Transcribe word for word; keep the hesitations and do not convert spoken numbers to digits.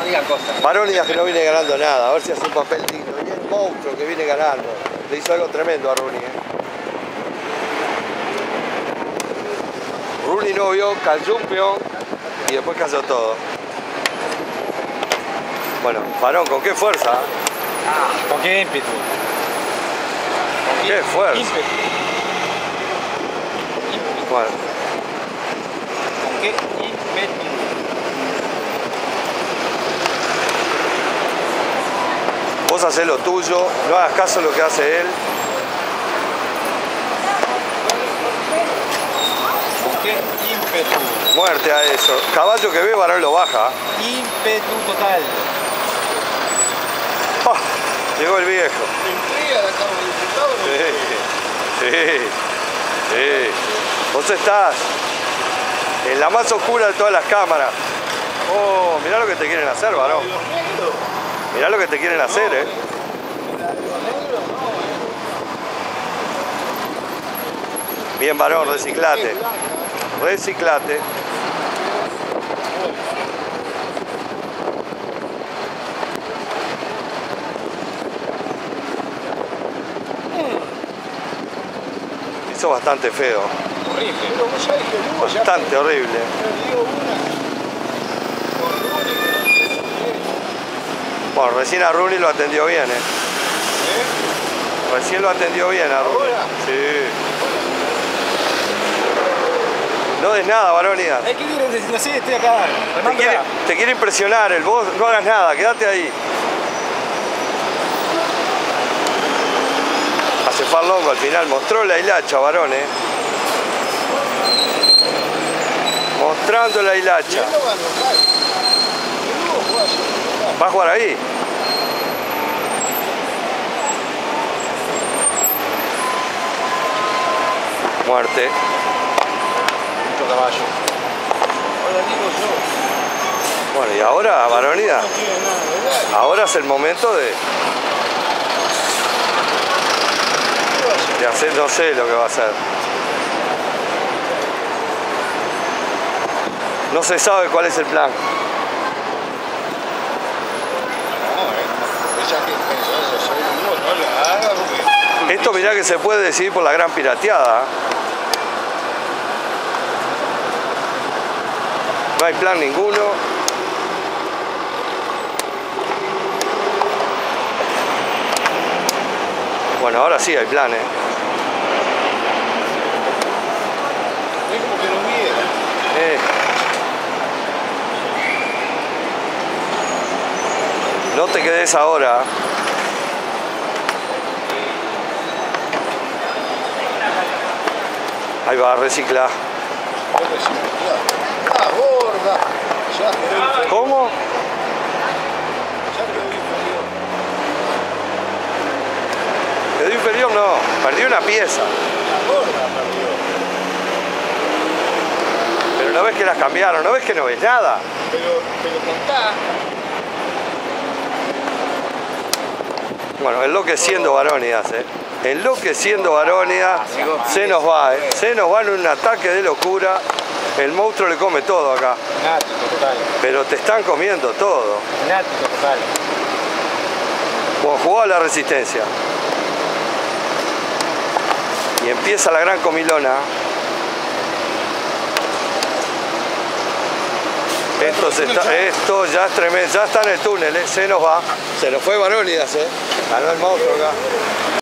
digan cosas. Barónidas que no viene ganando nada, a ver si hace un papel digno. Y el monstruo que viene ganando. Le hizo algo tremendo a Rooney. ¿eh? Rooney no vio, cayó un peón y después cayó todo. Bueno, Farón, ¿con qué fuerza? Ah, ¿con qué ímpetu? ¿Con qué fuerza? Ímpetu. Ímpetu. Bueno. ¿Con qué ímpetu? Vos hacés lo tuyo, no hagas caso a lo que hace él. ¿Con qué ímpetu? Muerte a eso. Caballo que ve, varón lo baja. Ímpetu total. Oh, llegó el viejo. ¿Intriga la Cámara de Diputados? Sí, sí, sí. Vos estás en la más oscura de todas las cámaras. Oh, mirá lo que te quieren hacer, varón. Mirá lo que te quieren hacer, eh. Bien, varón, reciclate. Reciclate. Hizo bastante feo. Horrible. Pero vos sabés que el Hugo ya Bastante horrible. perdió una. Bueno, recién a Rooney lo atendió bien, eh. ¿Eh? Recién lo atendió bien a Rooney. ¿Ahora? Sí. No des nada, Barónidas. ¿Qué quieres decir? No sé, estoy acá. Te quiere, te quiere impresionar el vos, no hagas nada, quédate ahí. Hace farlongo al final, mostró la hilacha, varón, eh. Mostrando la hilacha. Y él no va a anotar. El Hugo juega solo. ¿Va a jugar ahí? Muerte. Mucho caballo. Ahora digo yo. Bueno, y ahora, Barónidas, No tiene nada de verdad. ahora es el momento de, de hacer, no sé lo que va a hacer. No se sabe cuál es el plan. No, eh. Ella que eso, soy un Hugo, no lo haga porque. Esto mirá que se puede decidir por la gran pirateada. No hay plan ninguno. Bueno, ahora sí hay plan, ¿eh? Es como que no hubiera. Eh. No te quedes ahora. Ahí va, recicla. Ah, gorda. Ya quedó inferior. ¿Cómo? Ya quedó inferior. Quedó inferior, no. Perdió una pieza. La gorda perdió. Pero no ves que las cambiaron, no ves que no ves nada. Pero, pero contá. Bueno, enloqueciendo Barónidas, ¿eh? Enloqueciendo Barónidas. Se nos va, ¿eh? Se nos va en un ataque de locura. El monstruo le come todo acá. Nático total. Pero te están comiendo todo. Nático total. Bueno, jugó a la resistencia. Y empieza la gran comilona. Esto, se está, esto ya es tremendo, ya está en el túnel, ¿eh? Se nos va. Se nos fue Barónidas, ¿eh? Ganó el monstruo acá.